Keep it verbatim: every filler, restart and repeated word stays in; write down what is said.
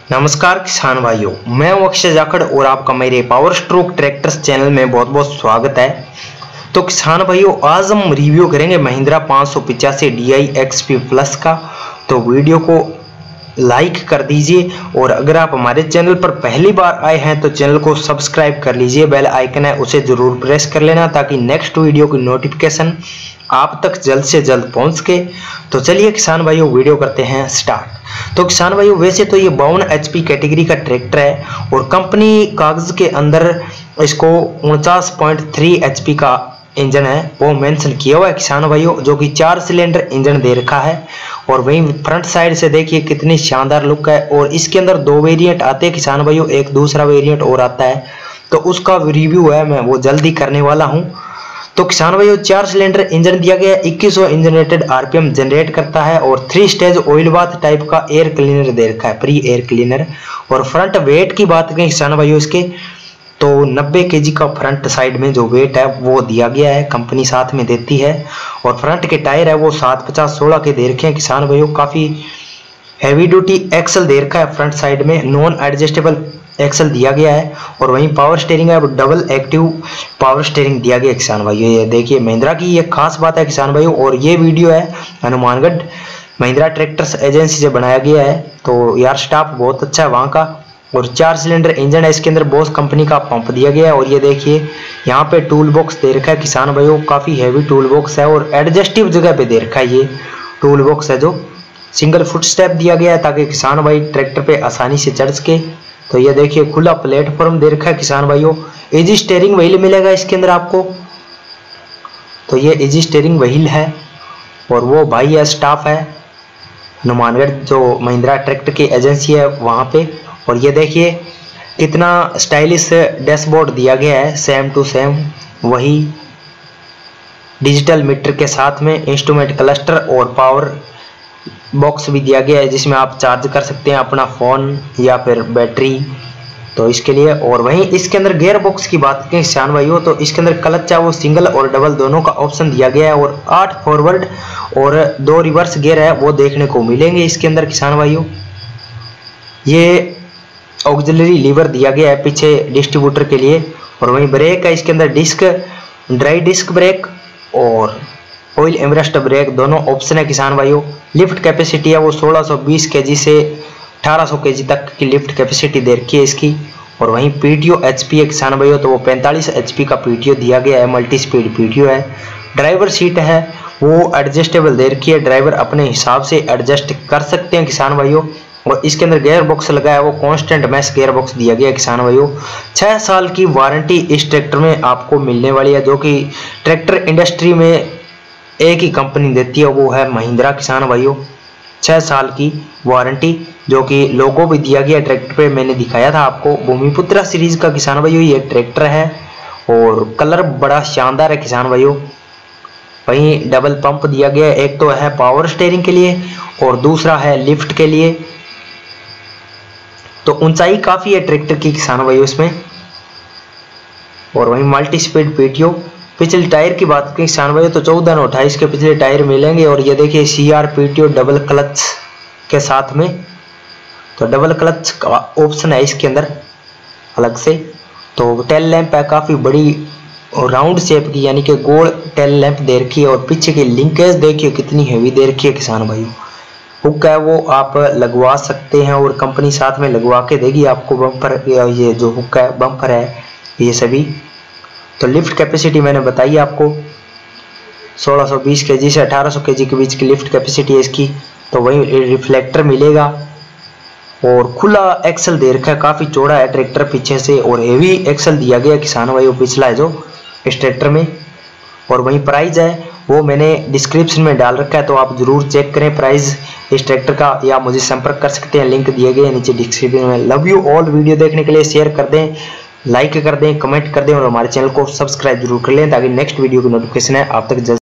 नमस्कार किसान भाइयों, मैं हूं अक्षय जाखड़ और आपका मेरे पावर स्ट्रोक ट्रैक्टर्स चैनल में बहुत बहुत स्वागत है। तो किसान भाइयों, आज हम रिव्यू करेंगे महिंद्रा पाँच सौ पिचासी D I X P plus का। तो वीडियो को लाइक कर दीजिए और अगर आप हमारे चैनल पर पहली बार आए हैं तो चैनल को सब्सक्राइब कर लीजिए। बेल आइकन है उसे जरूर प्रेस कर लेना ताकि नेक्स्ट वीडियो की नोटिफिकेशन आप तक जल्द से जल्द पहुंच सके। तो चलिए किसान भाइयों, वीडियो करते हैं स्टार्ट। तो किसान भाइयों, वैसे तो ये बावन एच पी कैटेगरी का ट्रैक्टर है और कंपनी कागज के अंदर इसको उनचास पॉइंट थ्री एच पी का इंजन है वो मेंशन किया हुआ है किसान भाइयों, जो कि चार सिलेंडर इंजन दे रखा है। और वहीं फ्रंट साइड से देखिए कितनी शानदार लुक है। और इसके अंदर दो वेरिएंट आते हैं किसान भाइयों, एक दूसरा वेरिएंट और आता है, तो उसका रिव्यू है मैं वो जल्दी करने वाला हूं। तो किसान भाइयों, चार सिलेंडर इंजन दिया गया है, इक्कीस सौ इंजनरेटेड आरपीएम जनरेट करता है और three stage oil bath type का एयर क्लीनर दे रखा है, प्री एयर क्लीनर। और फ्रंट वेट की बात करें किसान भाइयों इसके, तो नब्बे केजी का फ्रंट साइड में जो वेट है वो दिया गया है, कंपनी साथ में देती है। और फ्रंट के टायर है वो सात पचास सोलह के दे रखे हैं किसान भाइयों, काफी हैवी ड्यूटी एक्सल दे रखा है फ्रंट साइड में, नॉन एडजस्टेबल एक्सल दिया गया है। और वहीं पावर स्टीयरिंग है वो डबल एक्टिव पावर स्टीयरिंग दिया गया किसान भाइयों। ये देखिए महिंद्रा की ये खास बात है किसान भाइयों। और ये वीडियो है हनुमानगढ़ महिंद्रा ट्रैक्टर्स एजेंसी से बनाया गया है, तो यार स्टाफ बहुत अच्छा है वहाँ का। और चार सिलेंडर इंजन है, इसके अंदर बॉस कंपनी का पंप दिया गया है। और ये देखिए यहाँ पे टूल बॉक्स दे रखा है किसान भाइयों, काफी हैवी टूल बॉक्स है और एडजस्टिव जगह पे दे रखा है। ये टूल बॉक्स है जो सिंगल फुट स्टेप दिया गया है ताकि किसान भाई ट्रैक्टर पे आसानी से चढ़ सके। तो ये देखिए खुला प्लेटफॉर्म दे रखा है किसान भाइयों, इजी स्टीयरिंग व्हील मिलेगा इसके अंदर आपको। तो ये इजी स्टीयरिंग व्हील है और वो भाई है स्टाफ है हनुमानगढ़ जो महिंद्रा ट्रैक्टर की एजेंसी है वहाँ पे। और ये देखिए कितना स्टाइलिश डैशबोर्ड दिया गया है, सेम टू सेम वही डिजिटल मीटर के साथ में इंस्ट्रूमेंट क्लस्टर और पावर बॉक्स भी दिया गया है जिसमें आप चार्ज कर सकते हैं अपना फ़ोन या फिर बैटरी, तो इसके लिए। और वहीं इसके अंदर गियर बॉक्स की बात करें किसान भाइयों, तो इसके अंदर क्लच है वो सिंगल और डबल दोनों का ऑप्शन दिया गया है। और आठ फॉरवर्ड और दो रिवर्स गियर है वो देखने को मिलेंगे इसके अंदर किसान भाइयों। ये ऑक्सिलरी लीवर दिया गया है पीछे डिस्ट्रीब्यूटर के लिए। और वहीं ब्रेक है इसके अंदर डिस्क, ड्राई डिस्क ब्रेक और ऑयल एमरेस्ट ब्रेक दोनों ऑप्शन है किसान भाइयों। लिफ्ट कैपेसिटी है वो सोलह सौ बीस केजी से अठारह सौ केजी तक की लिफ्ट कैपेसिटी दे रखी है इसकी। और वहीं पीटीओ एचपी है किसान भाइयों, तो वो पैंतालीस एचपी का पीटीओ दिया गया है, मल्टी स्पीड पीटीओ है। ड्राइवर सीट है वो एडजस्टेबल दे रखी है, ड्राइवर अपने हिसाब से एडजस्ट कर सकते हैं किसान भाइयों। और इसके अंदर गियर बॉक्स लगा है वो कांस्टेंट मैश गियर बॉक्स दिया गया है किसान भाइयों। छः साल की वारंटी इस ट्रैक्टर में आपको मिलने वाली है, जो कि ट्रैक्टर इंडस्ट्री में एक ही कंपनी देती है, वो है महिंद्रा किसान भाइयों। छः साल की वारंटी, जो कि लोगो भी दिया गया ट्रैक्टर पे, मैंने दिखाया था आपको। भूमिपुत्रा सीरीज का किसान भाइयों ये ट्रैक्टर है और कलर बड़ा शानदार है किसान भाइयों। वहीं डबल पंप दिया गया है, एक तो है पावर स्टीयरिंग के लिए और दूसरा है लिफ्ट के लिए। तो ऊंचाई काफी है ट्रैक्टर की किसान भाइयों इसमें। और वहीं मल्टी स्पीड पीटीओ। पिछले टायर की बात करें किसान भाइयों, तो चौदह नौ अट्ठाईस के पिछले टायर मिलेंगे। और ये देखिए C R PTO double clutch के साथ में, तो डबल क्लच का ऑप्शन है इसके अंदर अलग से। तो टेल लैंप है काफ़ी बड़ी राउंड शेप की, यानी कि गोल टेल लैंप दे रखी है। और पीछे की लिंकेज देखिए कितनी हैवी दे रखी है किसान भाइयों। हुक है वो आप लगवा सकते हैं और कंपनी साथ में लगवा के देगी आपको बम्पर, ये जो हुक है बम्पर है ये सभी। तो लिफ्ट कैपेसिटी मैंने बताई आपको, सोलह सौ बीस केजी से अठारह सौ केजी के बीच की लिफ्ट कैपेसिटी है इसकी। तो वही रिफ्लेक्टर मिलेगा और खुला एक्सल दे रखा है, काफ़ी चौड़ा है ट्रैक्टर पीछे से और हेवी एक्सल दिया गया किसान भाइयों पिछला है जो इस ट्रैक्टर में। और वही प्राइस है वो मैंने डिस्क्रिप्शन में डाल रखा है, तो आप जरूर चेक करें प्राइस इस ट्रैक्टर का, या मुझे संपर्क कर सकते हैं, लिंक दिए गए नीचे डिस्क्रिप्शन में। Love you all. वीडियो देखने के लिए शेयर कर दें, लाइक कर दें, कमेंट कर दें और हमारे चैनल को सब्सक्राइब जरूर कर लें ताकि नेक्स्ट वीडियो की नोटिफिकेशन है आप तक जल्द